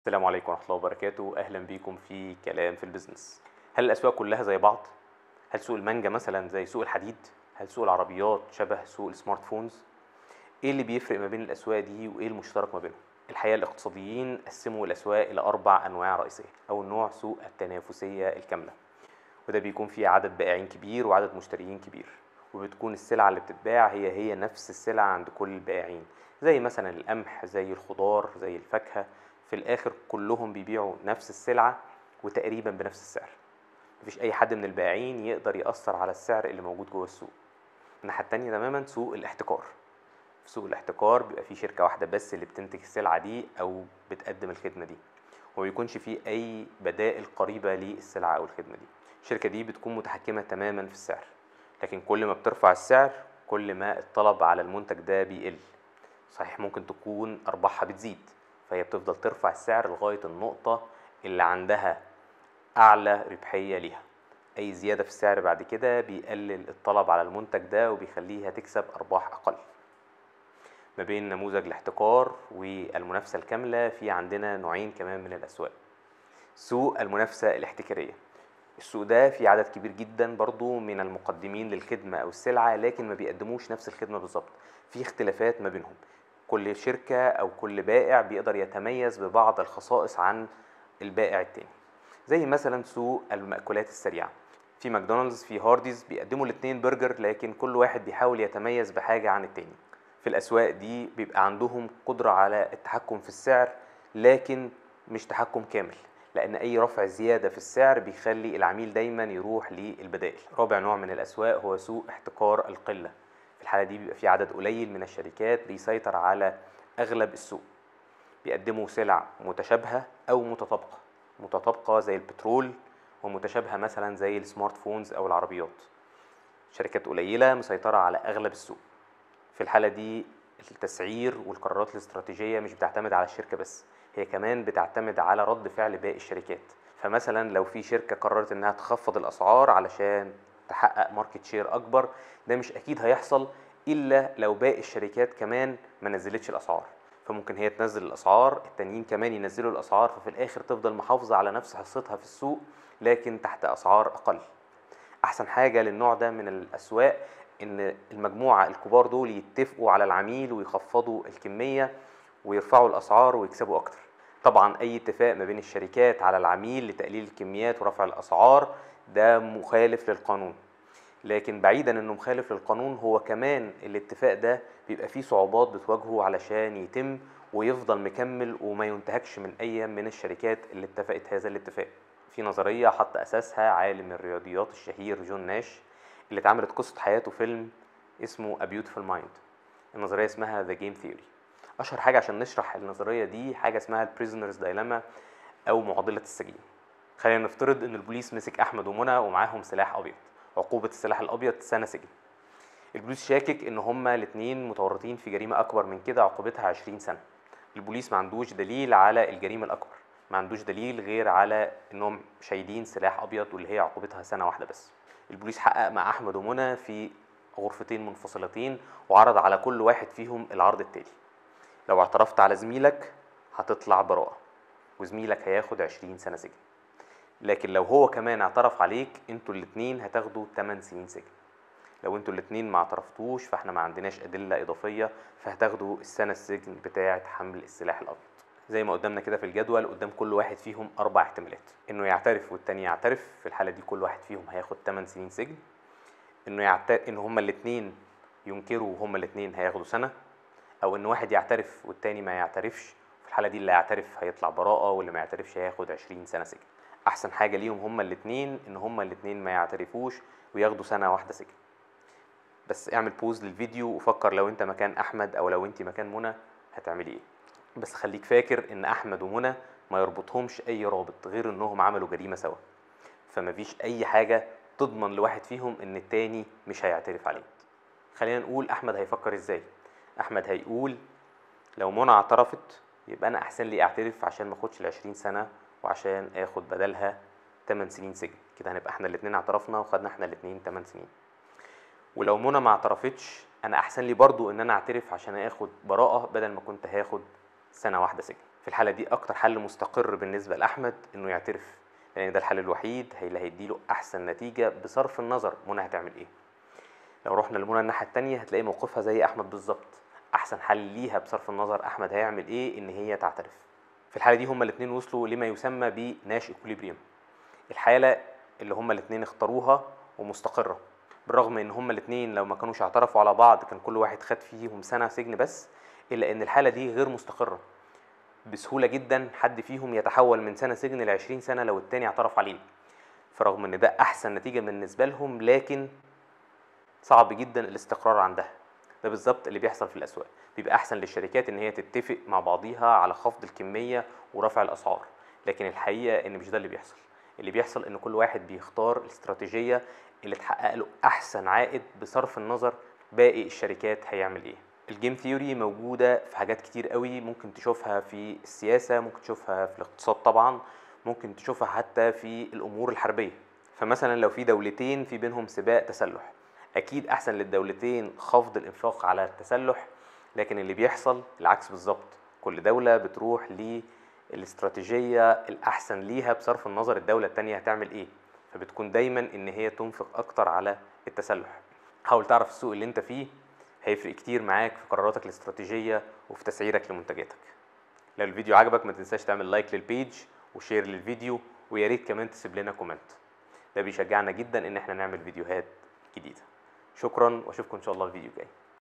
السلام عليكم ورحمة الله وبركاته. أهلا بيكم في كلام في البيزنس. هل الأسواق كلها زي بعض؟ هل سوق المانجا مثلا زي سوق الحديد؟ هل سوق العربيات شبه سوق السمارت فونز؟ إيه اللي بيفرق ما بين الأسواق دي وإيه المشترك ما بينهم؟ الحقيقة الاقتصاديين قسموا الأسواق إلى 4 أنواع رئيسية. أول نوع سوق التنافسية الكاملة، وده بيكون فيه عدد بائعين كبير وعدد مشتريين كبير، وبتكون السلعة اللي بتتباع هي نفس السلعة عند كل البائعين، زي مثلا القمح، زي الخضار، زي الفاكهة. في الآخر كلهم بيبيعوا نفس السلعة وتقريبا بنفس السعر. مفيش أي حد من البائعين يقدر يأثر على السعر اللي موجود جوه السوق. الناحية التانية تماما سوق الاحتكار. في سوق الاحتكار بيبقى فيه شركة واحدة بس اللي بتنتج السلعة دي أو بتقدم الخدمة دي، وما بيكونش فيه أي بدائل قريبة للسلعة أو الخدمة دي. الشركة دي بتكون متحكمة تماما في السعر، لكن كل ما بترفع السعر كل ما الطلب على المنتج ده بيقل. صحيح ممكن تكون أرباحها بتزيد، فهي بتفضل ترفع السعر لغاية النقطة اللي عندها أعلى ربحية ليها. أي زيادة في السعر بعد كده بيقلل الطلب على المنتج ده وبيخليها تكسب أرباح أقل. ما بين نموذج الاحتكار والمنافسة الكاملة في عندنا نوعين كمان من الأسواق. سوق المنافسة الاحتكارية، السوق ده في عدد كبير جدا برضو من المقدمين للخدمة أو السلعة، لكن ما بيقدموش نفس الخدمة بالظبط، في اختلافات ما بينهم. كل شركة أو كل بائع بيقدر يتميز ببعض الخصائص عن البائع التاني. زي مثلا سوق المأكولات السريعة، في ماكدونالدز في هارديز، بيقدموا الاتنين برجر، لكن كل واحد بيحاول يتميز بحاجة عن التاني. في الأسواق دي بيبقى عندهم قدرة على التحكم في السعر، لكن مش تحكم كامل، لأن أي رفع زيادة في السعر بيخلي العميل دايما يروح للبدائل. رابع نوع من الأسواق هو سوق احتكار القلة. في الحالة دي بيبقى في عدد قليل من الشركات بيسيطر على أغلب السوق، بيقدموا سلع متشابهة أو متطابقة زي البترول، ومتشابهة مثلا زي السمارت فونز أو العربيات. شركات قليلة مسيطرة على أغلب السوق. في الحالة دي التسعير والقرارات الاستراتيجية مش بتعتمد على الشركة بس، هي كمان بتعتمد على رد فعل باقي الشركات. فمثلا لو في شركة قررت انها تخفض الأسعار علشان تحقق ماركت شير أكبر، ده مش أكيد هيحصل إلا لو باقي الشركات كمان ما نزلتش الأسعار. فممكن هي تنزل الأسعار، التانيين كمان ينزلوا الأسعار، ففي الآخر تفضل محافظة على نفس حصتها في السوق لكن تحت أسعار أقل. احسن حاجه للنوع ده من الاسواق ان المجموعه الكبار دول يتفقوا على العميل ويخفضوا الكميه ويرفعوا الاسعار ويكسبوا اكتر. طبعا اي اتفاق ما بين الشركات على العميل لتقليل الكميات ورفع الاسعار ده مخالف للقانون، لكن بعيدا انه مخالف للقانون هو كمان الاتفاق ده بيبقى فيه صعوبات بتواجهه علشان يتم ويفضل مكمل وما ينتهكش من اي من الشركات اللي اتفقت هذا الاتفاق. في نظرية حط أساسها عالم الرياضيات الشهير جون ناش، اللي اتعملت قصة حياته فيلم اسمه A Beautiful Mind. النظرية اسمها The Game Theory. أشهر حاجة عشان نشرح النظرية دي حاجة اسمها Prisoner's Dilemma أو معضلة السجين. خلينا نفترض إن البوليس مسك أحمد ومنى ومعاهم سلاح أبيض، عقوبة السلاح الأبيض سنة سجن. البوليس شاكك إن هما الاتنين متورطين في جريمة أكبر من كده عقوبتها 20 سنة. البوليس ما عندوش دليل على الجريمة الأكبر، ما عندوش دليل غير على انهم شايلين سلاح ابيض واللي هي عقوبتها سنه واحده بس. البوليس حقق مع احمد ومنى في غرفتين منفصلتين وعرض على كل واحد فيهم العرض التالي: لو اعترفت على زميلك هتطلع براءه وزميلك هياخد 20 سنه سجن، لكن لو هو كمان اعترف عليك انتوا الاتنين هتاخدوا 8 سنين سجن. لو انتوا الاتنين ما اعترفتوش فاحنا ما عندناش ادله اضافيه فهتاخدوا السنه السجن بتاعه حمل السلاح الابيض. زي ما قدامنا كده في الجدول، قدام كل واحد فيهم 4 احتمالات: انه يعترف والتاني يعترف، في الحاله دي كل واحد فيهم هياخد 8 سنين سجن. ان هما الاتنين ينكروا وهما الاتنين هياخدوا سنه، او ان واحد يعترف والتاني ما يعترفش، في الحاله دي اللي يعترف هيطلع براءه واللي ما يعترفش هياخد 20 سنه سجن. احسن حاجه ليهم هما الاتنين ان هما الاتنين ما يعترفوش وياخدوا سنه واحده سجن. بس اعمل بوز للفيديو وفكر لو انت مكان احمد او لو انت مكان منى هتعملي ايه. بس خليك فاكر ان احمد ومنى ما يربطهمش اي رابط غير انهم عملوا جريمه سوا، فمفيش اي حاجه تضمن لواحد فيهم ان التاني مش هيعترف عليه. خلينا نقول احمد هيفكر ازاي. احمد هيقول لو منى اعترفت يبقى انا احسن لي اعترف عشان ما اخدش ال20 سنه وعشان اخد بدلها 8 سنين سجن، كده هنبقى احنا الاتنين اعترفنا وخدنا احنا الاتنين 8 سنين. ولو منى ما اعترفتش انا احسن لي برضو ان انا اعترف عشان اخد براءه بدل ما كنت هاخد سنه واحده سجن. في الحالة دي أكتر حل مستقر بالنسبة لأحمد إنه يعترف، لأن ده الحل الوحيد اللي هيديله أحسن نتيجة بصرف النظر منى هتعمل إيه. لو رحنا لمنى الناحية التانية هتلاقي موقفها زي أحمد بالظبط، أحسن حل ليها بصرف النظر أحمد هيعمل إيه إن هي تعترف. في الحالة دي هما الاتنين وصلوا لما يسمى بناش إكوليبريم، الحالة اللي هما الاتنين اختاروها ومستقرة، بالرغم ان هما الاتنين لو ما كانوش اعترفوا على بعض كان كل واحد خد فيهم سنة سجن بس، الا ان الحالة دي غير مستقرة. بسهولة جدا حد فيهم يتحول من سنة سجن ل20 سنة لو التاني اعترف عليه، فرغم ان ده احسن نتيجة بالنسبة لهم لكن صعب جدا الاستقرار عندها. ده بالظبط اللي بيحصل في الاسواق، بيبقى احسن للشركات ان هي تتفق مع بعضيها على خفض الكمية ورفع الاسعار، لكن الحقيقة ان مش ده اللي بيحصل. اللي بيحصل ان كل واحد بيختار الاستراتيجية اللي تحقق له احسن عائد بصرف النظر باقي الشركات هيعمل ايه. الجيم ثيوري موجودة في حاجات كتير قوي، ممكن تشوفها في السياسة، ممكن تشوفها في الاقتصاد طبعا، ممكن تشوفها حتى في الامور الحربية. فمثلا لو في دولتين في بينهم سباق تسلح، اكيد احسن للدولتين خفض الانفاق على التسلح، لكن اللي بيحصل العكس بالظبط، كل دولة بتروح للاستراتيجية الاحسن ليها بصرف النظر الدولة التانية هتعمل ايه، فبتكون دايما ان هي تنفق اكتر على التسلح. حاول تعرف السوق اللي انت فيه، هيفرق كتير معاك في قراراتك الاستراتيجية وفي تسعيرك لمنتجاتك. لو الفيديو عجبك ما تنساش تعمل لايك للبيج وشير للفيديو، ويا ريت كمان تسيب لنا كومنت، ده بيشجعنا جدا ان احنا نعمل فيديوهات جديدة. شكرا واشوفكم ان شاء الله الفيديو الجاي.